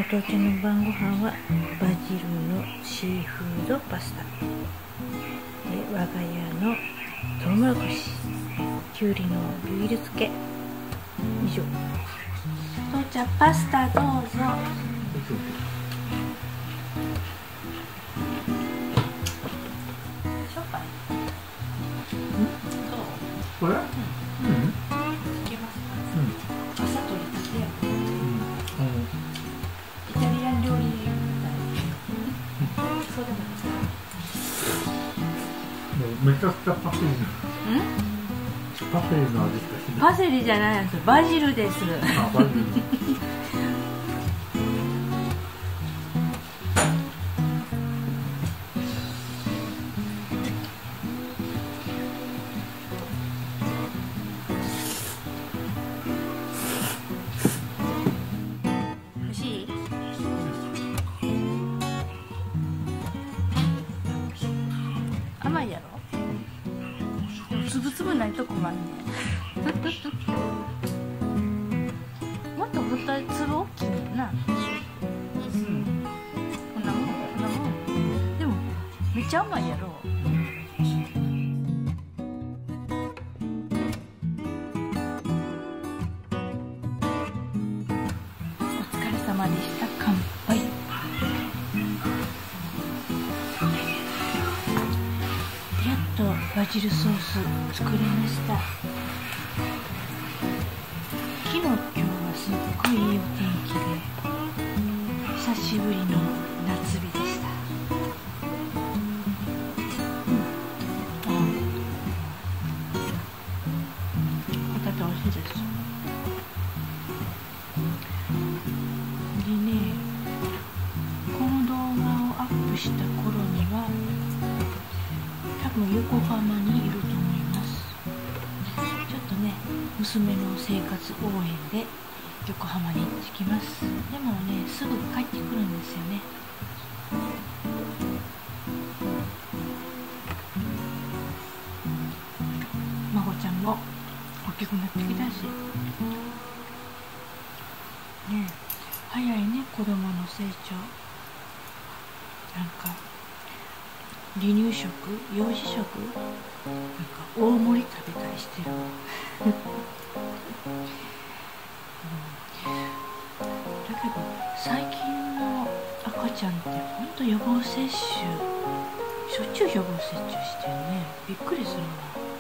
父ちゃんの晩ご飯はバジルのシーフードパスタで、我が家のトウモロコシ、きゅうりのビール漬け。以上。父ちゃん、パスタどうぞ。しょっぱい？どう？ これ？ いけますか？朝取りたてや。イタリアン料理みたい。そうでもないですか？ めちゃくちゃパセリの味しかしない。 パセリじゃないです。バジルです。 あ、バジル。 欲しい？甘いやろ？つぶつぶないとこもあんねもっとぶった粒大きいねんな。こんなもんこんなもん。でもめっちゃ甘いやろ。お疲れ様でした。乾杯。やっとバジルソース作れました。昨日今日はすっごいいいお天気で久しぶりの夏日でした。ホタテ美味しいです。でね、この動画をアップした頃には多分横浜にいると思います。ちょっとね、娘の生活応援で横浜に行ってきます。でもね、すぐ帰ってくるんですよね。孫ちゃんも大きくなってきたしね、早いね、子供の成長。なんか離乳食、幼児食、なんか大盛り食べたりしてるだけど最近の赤ちゃんってほんと予防接種、しょっちゅう予防接種してるね。びっくりするわ。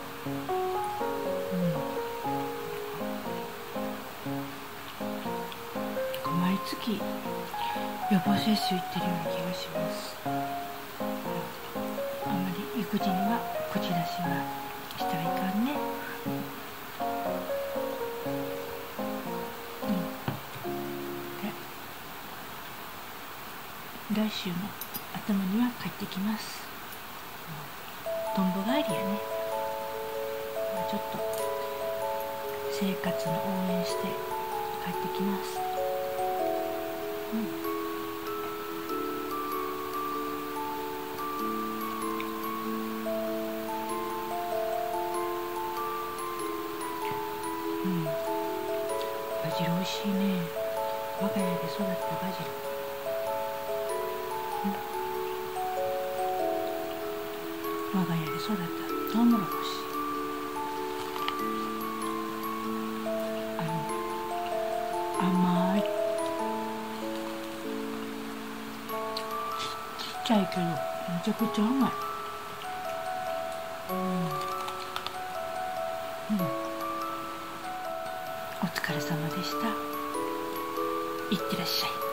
毎月予防接種行ってるような気がします。あんまり育児には口出しはしたらいかんね。で、来週の頭には帰ってきます。とんぼ帰りやね。ちょっと生活の応援して帰ってきます。バジル美味しいね。我が家で育ったバジル。我が家で育ったトウモロコシ。甘い。ちっちゃいけどめちゃくちゃ甘い。お疲れ様でした。いってらっしゃい。